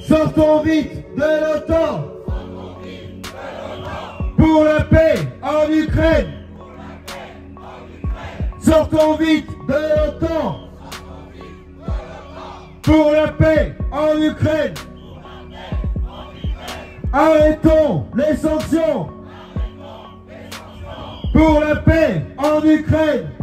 Sortons vite de l'OTAN pour la paix en Ukraine. Sortons vite de l'OTAN pour la paix en Ukraine. Arrêtons les sanctions pour la paix en Ukraine.